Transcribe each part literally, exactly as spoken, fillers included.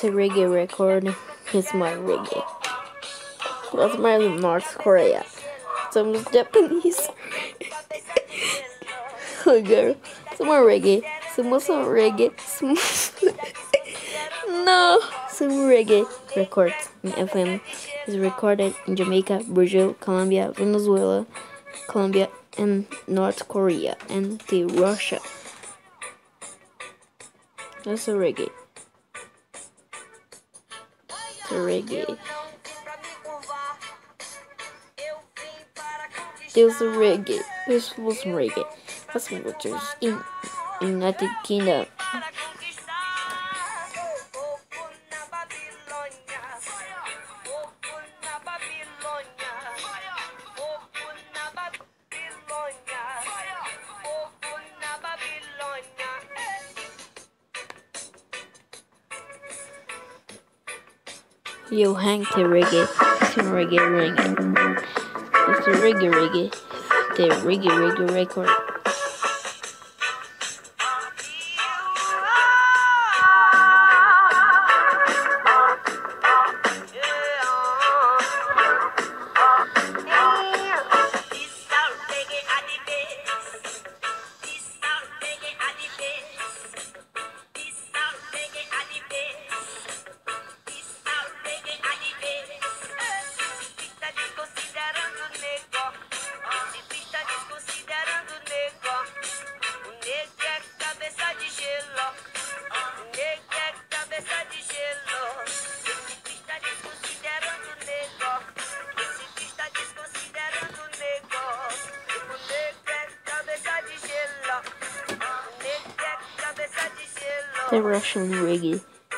Esse reggae record is my reggae. That's my North Korea. Some Japanese. Oh girl, some more reggae. Some more some reggae. Some no, some reggae records in F M is recorded in Jamaica, Brazil, Colombia, Venezuela, Colombia, and North Korea, and the Russia. That's a reggae. It's a reggae. There's a reggae. This was reggae. That's what is in United Kingdom. You hang the reggae, it's a reggae reggae. It's a reggae reggae, the reggae reggae record. The Russian reggae.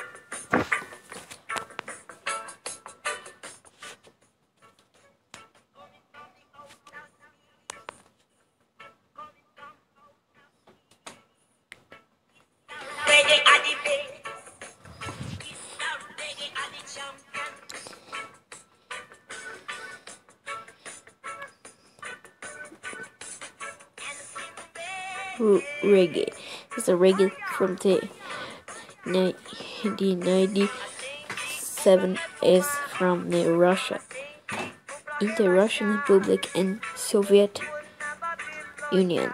Reggae. It's a reggae from the nineteen ninety-seven is from the Russia, in the Russian Republic and Soviet Union.